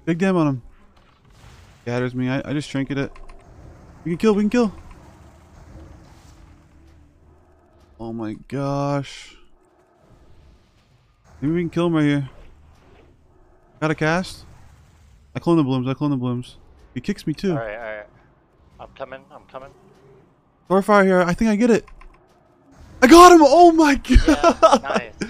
Big damn on him. Scatters me. I just trinket it. We can kill. We can kill. Oh my gosh. Maybe we can kill him right here. Got a cast. I clone the blooms. I clone the blooms. He kicks me too. Alright, alright. I'm coming. I'm coming. Starfire here. I think I get it. I got him. Oh my god. Yeah, nice.